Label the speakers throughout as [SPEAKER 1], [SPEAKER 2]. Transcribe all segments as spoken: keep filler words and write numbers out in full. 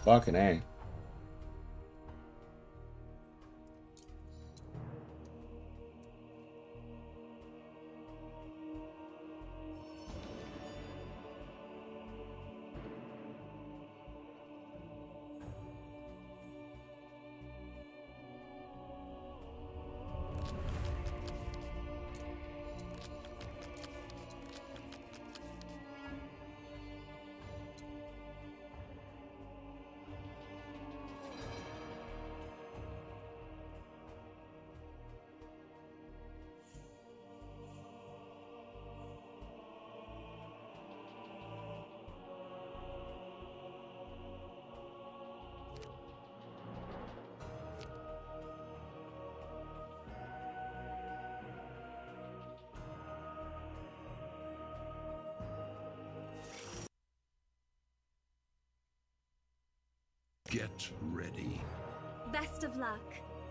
[SPEAKER 1] Fucking A.
[SPEAKER 2] Get ready.
[SPEAKER 3] Best of luck.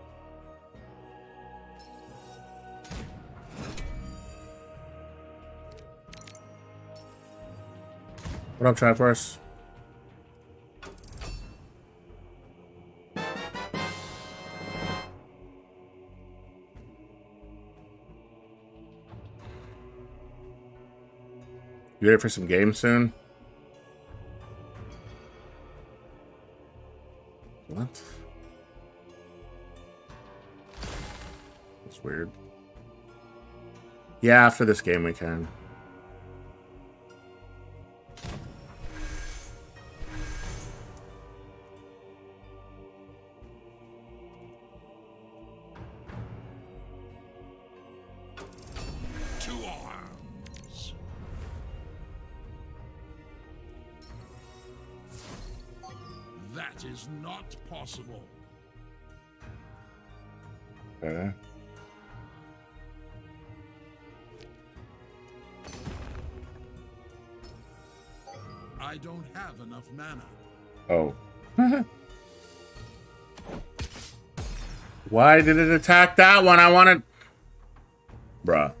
[SPEAKER 1] What up, Triforce? You ready for some games soon? What? That's weird. Yeah, after this game we can.
[SPEAKER 2] To arms. That is not possible.
[SPEAKER 1] Okay.
[SPEAKER 2] I don't have enough mana.
[SPEAKER 1] Oh. Why did it attack that one? I wanted... Bruh.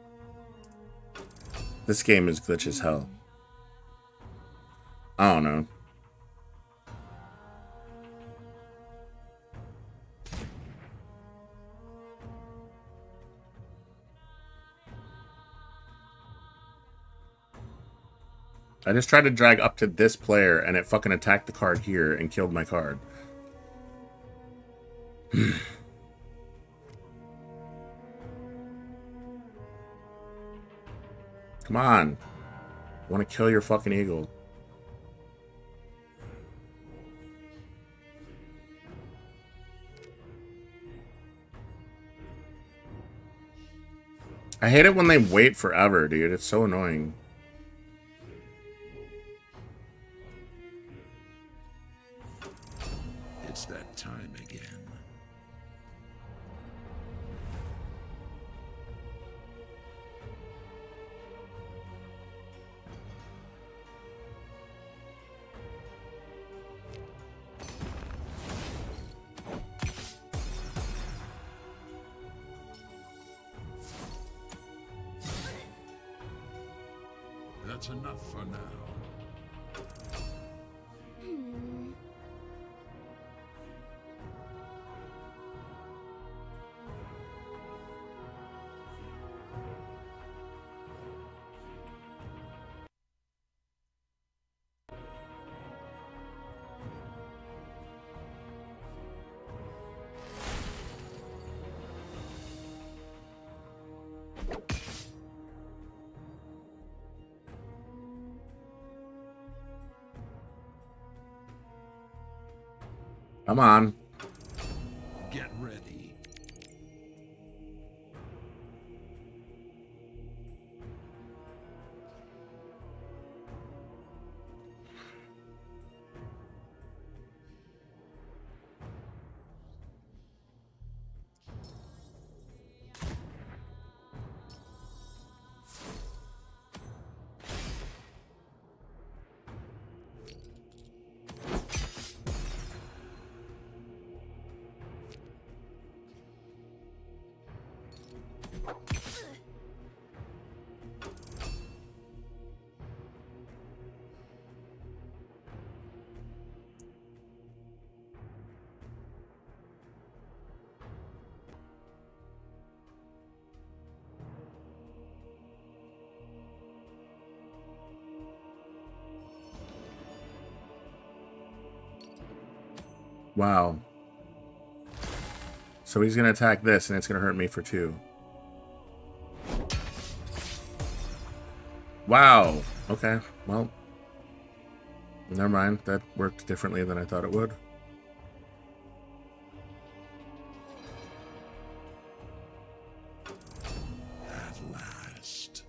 [SPEAKER 1] This game is glitch as hell. I don't know. I just tried to drag up to this player and it fucking attacked the card here and killed my card. Come on. I want to kill your fucking eagle. I hate it when they wait forever, dude. It's so annoying.
[SPEAKER 2] It's that time again. That's enough for now.
[SPEAKER 3] Hmm.
[SPEAKER 1] Come on.
[SPEAKER 2] Get ready.
[SPEAKER 1] Wow. So he's gonna attack this, and it's gonna hurt me for two. Wow. Okay. Well. Never mind. That worked differently than I thought it would.
[SPEAKER 2] At last.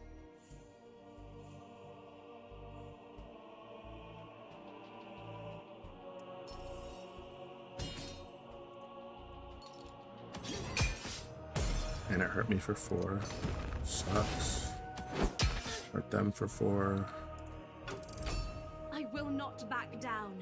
[SPEAKER 1] And it hurt me for four. Sucks. Hurt them for four.
[SPEAKER 3] I will not back down.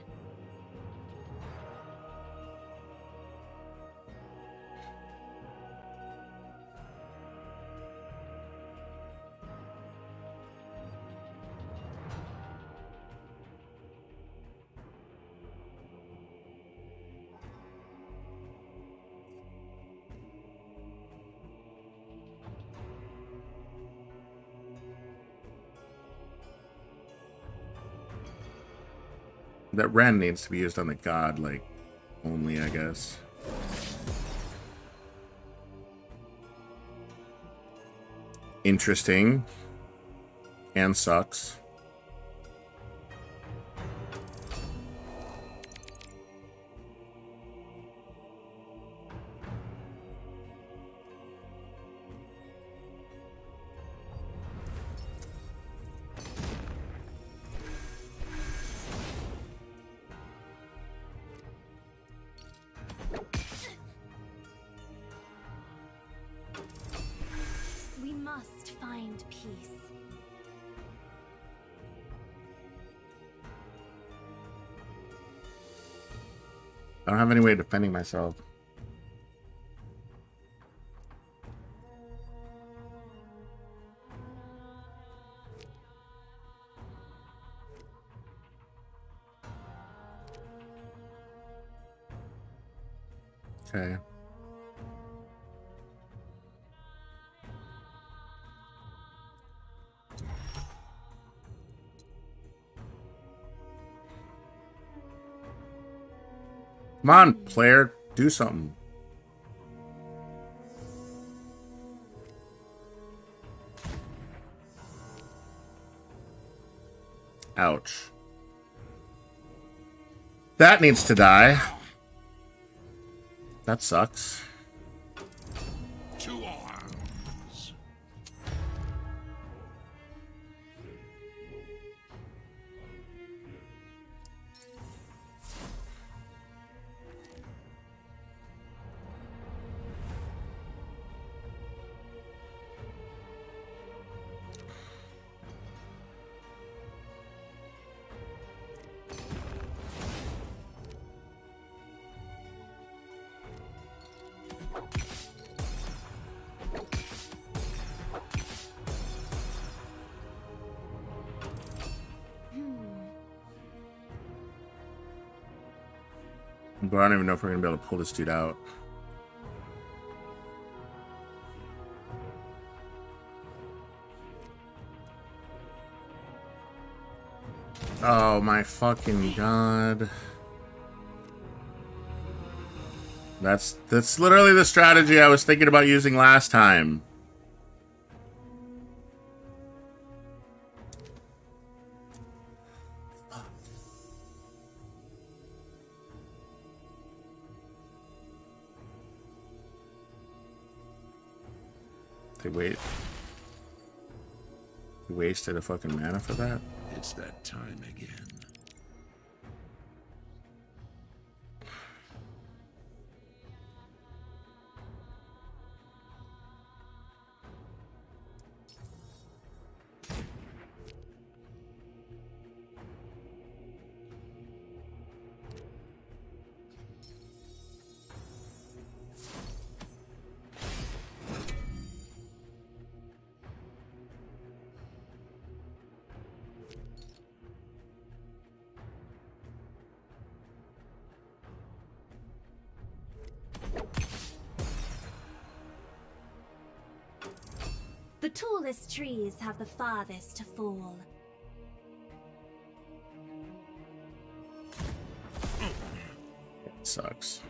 [SPEAKER 1] That Ren needs to be used on the god, like, only, I guess. Interesting. And sucks.
[SPEAKER 3] We must find peace.
[SPEAKER 1] I don't have any way of defending myself. Okay. Come on, player, do something. Ouch. That needs to die. That sucks.
[SPEAKER 2] To arms.
[SPEAKER 1] But I don't even know if we're gonna be able to pull this dude out. Oh my fucking god. That's that's literally the strategy I was thinking about using last time. They wait. They wasted a fucking mana for that?
[SPEAKER 2] It's that time again.
[SPEAKER 3] The tallest trees have the farthest to fall.
[SPEAKER 1] sucks.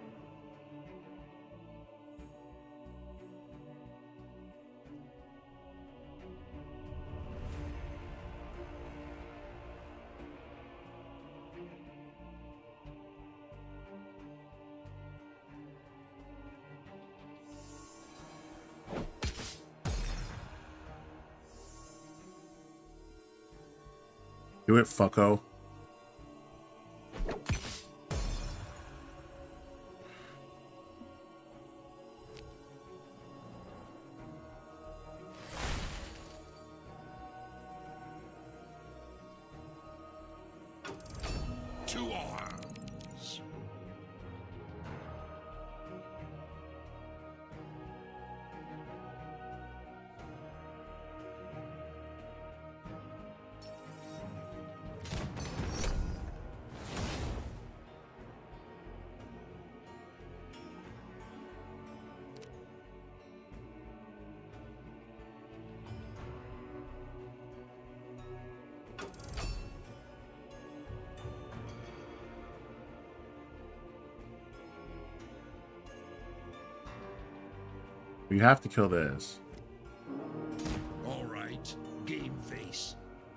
[SPEAKER 1] Do it, fucko.
[SPEAKER 2] Two arms.
[SPEAKER 1] You have to kill this.
[SPEAKER 2] All right, game face.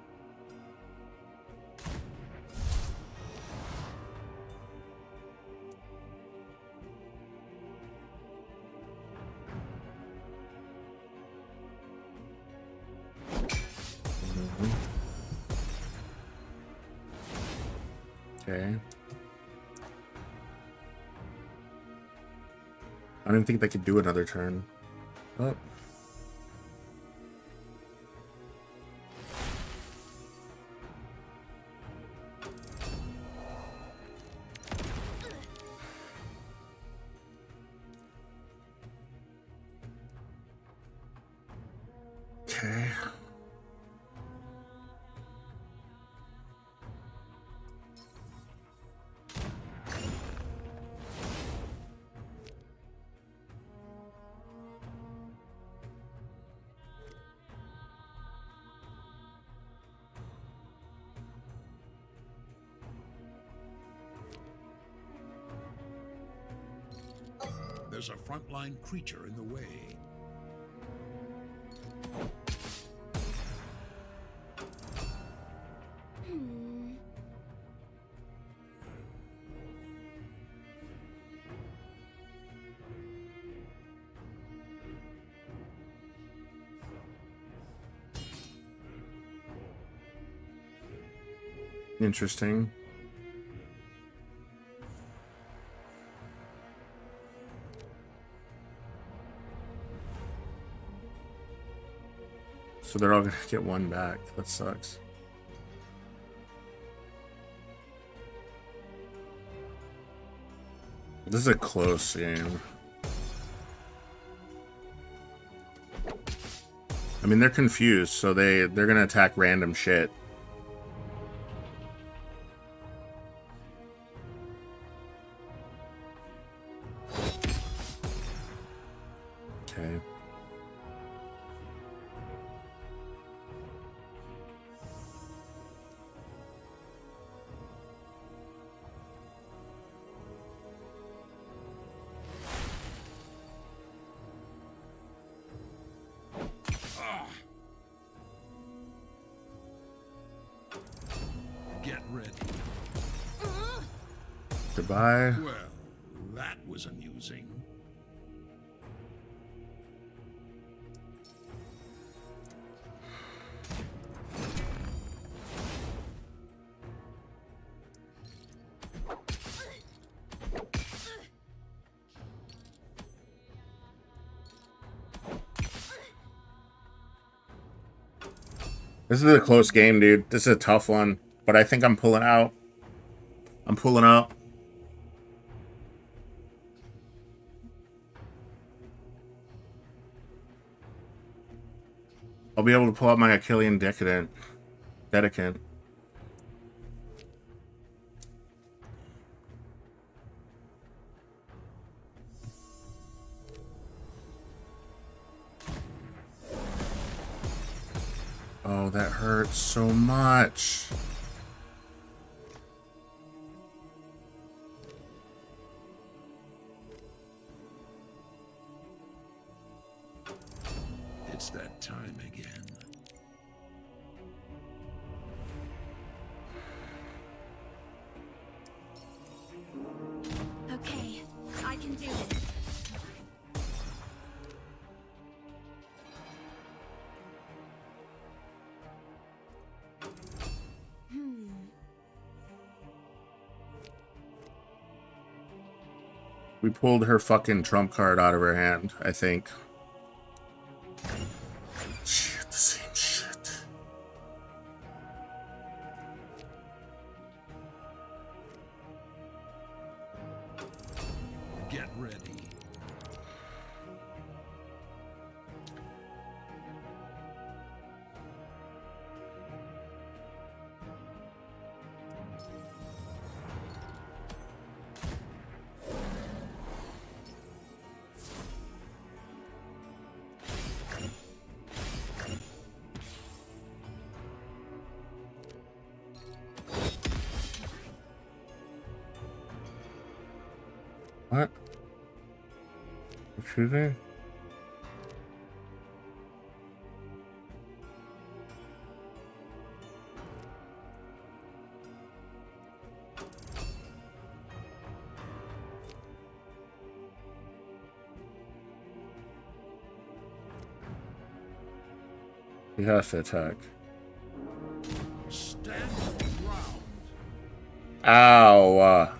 [SPEAKER 1] Mm-hmm. Okay. I don't even think they could do another turn. Oh. Okay.
[SPEAKER 2] There's a frontline creature in the way.
[SPEAKER 3] Hmm.
[SPEAKER 1] Interesting. So they're all gonna get one back. That sucks. This is a close game. I mean, they're confused, so they they're gonna attack random shit. Okay.
[SPEAKER 2] Get ready.
[SPEAKER 1] Goodbye.
[SPEAKER 2] Well, that was amusing.
[SPEAKER 1] This is a close game, dude. This is a tough one, but I think I'm pulling out. I'm pulling up. I'll be able to pull out my Achillean Decadent. Dedicant. Oh, that hurts so much. We pulled her fucking trump card out of her hand, I think. Shit, the same shit.
[SPEAKER 2] Get ready.
[SPEAKER 1] What? Excuse me? He has to attack.
[SPEAKER 2] Stand ground.
[SPEAKER 1] Ow! Uh,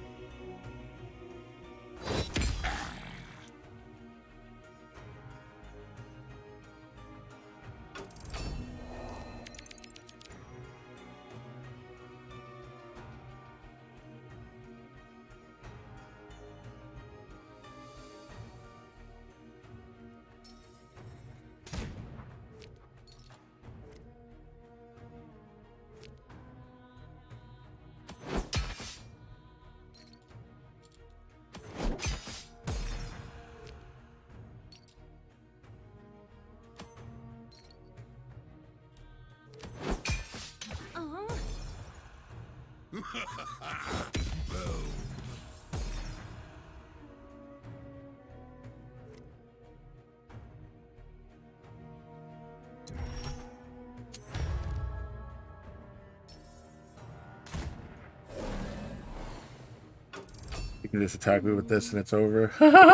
[SPEAKER 2] Boom.
[SPEAKER 1] you can just attack me with this and it's over.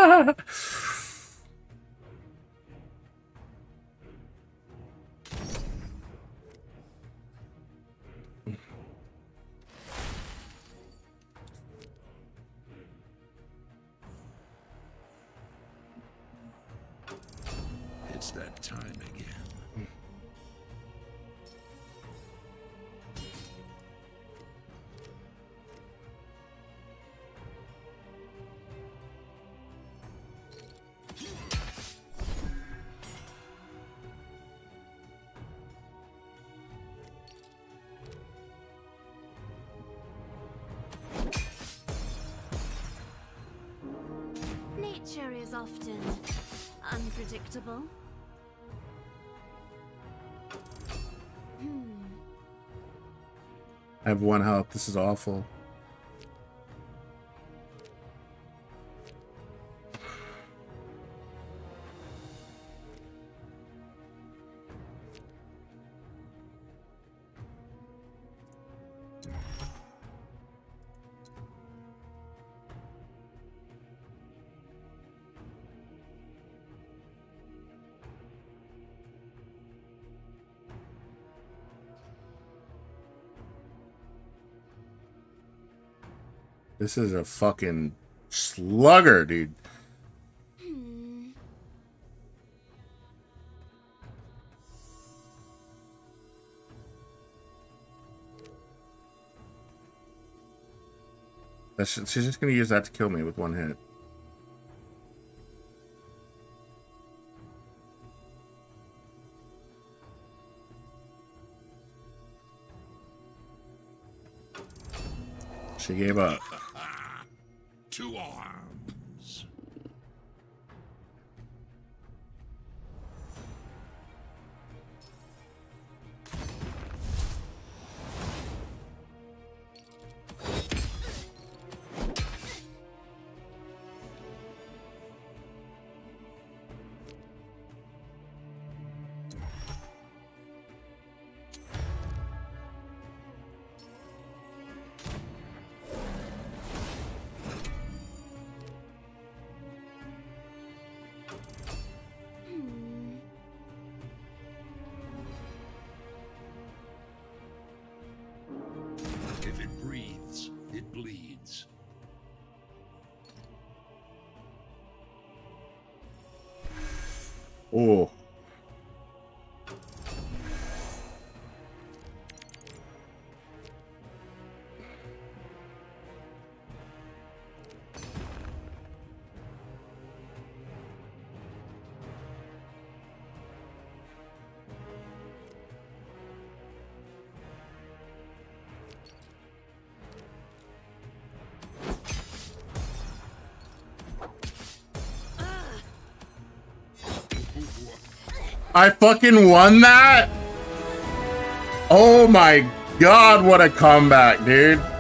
[SPEAKER 2] It's that time again.
[SPEAKER 3] Nature is often unpredictable. Hmm.
[SPEAKER 1] I have one health. This is awful. This is a fucking slugger, dude.
[SPEAKER 3] Hmm.
[SPEAKER 1] That's, she's just gonna use that to kill me with one hit. She gave up.
[SPEAKER 2] To arms. If it breathes, it bleeds.
[SPEAKER 1] Oh. I fucking won that? Oh my god, what a comeback, dude.